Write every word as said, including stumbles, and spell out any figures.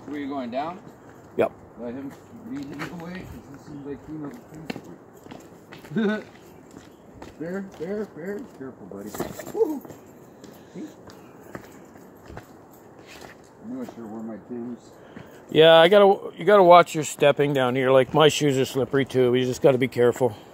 Where are you going, down? Yep. Let him lead him the way, because this seems like he knows the things. Bear, bear, bear. Careful, buddy. Woo! I'm not sure where my Tim's. Yeah, I gotta. You gotta watch your stepping down here. Like my shoes are slippery too. You just gotta be careful.